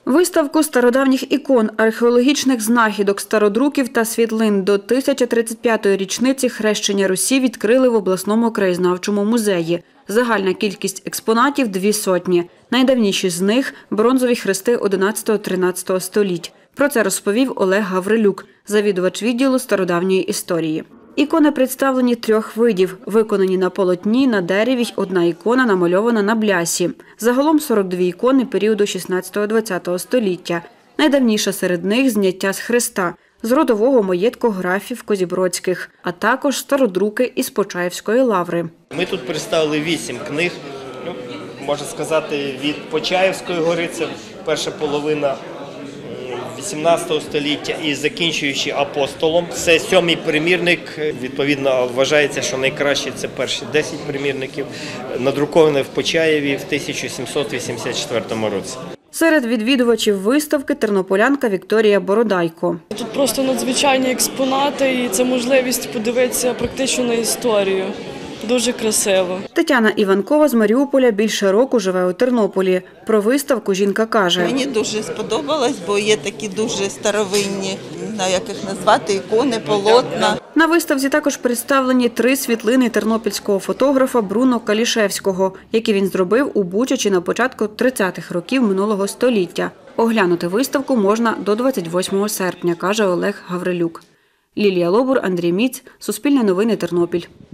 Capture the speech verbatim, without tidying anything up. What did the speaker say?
Виставку стародавніх ікон, археологічних знахідок, стародруків та світлин до тисяча тридцять п'ятої річниці хрещення Русі відкрили в обласному краєзнавчому музеї. Загальна кількість експонатів – дві сотні. Найдавніші з них – бронзові хрести одинадцятого-тринадцятого століть. Про це розповів Олег Гаврилюк, завідувач відділу стародавньої історії. Ікони представлені трьох видів – виконані на полотні, на дереві й одна ікона намальована на блясі. Загалом сорок дві ікони періоду шістнадцятого-двадцятого століття. Найдавніша серед них – зняття з хреста, з родового маєтку графів Козібродських, а також стародруки із Почаївської лаври. Ми тут представили вісім книг, ну, можна сказати, від Почаївської гори, це перша половина вісімнадцятого століття і закінчуючи апостолом. Це сьомий примірник, відповідно вважається, що найкраще це перші десять примірників, надруковані в Почаєві в тисяча сімсот вісімдесят четвертому році. Серед відвідувачів виставки тернополянка Вікторія Бородайко. Тут просто надзвичайні експонати і це можливість подивитися практично на історію. Дуже красиво. Тетяна Іванкова з Маріуполя більше року живе у Тернополі. Про виставку жінка каже: мені дуже сподобалось, бо є такі дуже старовинні, не знаю, як їх назвати, ікони, полотна. На виставці також представлені три світлини тернопільського фотографа Бруно Калішевського, які він зробив у Бучачі на початку тридцятих років минулого століття. Оглянути виставку можна до двадцять восьмого серпня, каже Олег Гаврилюк. Лілія Лобур, Андрій Міць, Суспільне новини, Тернопіль.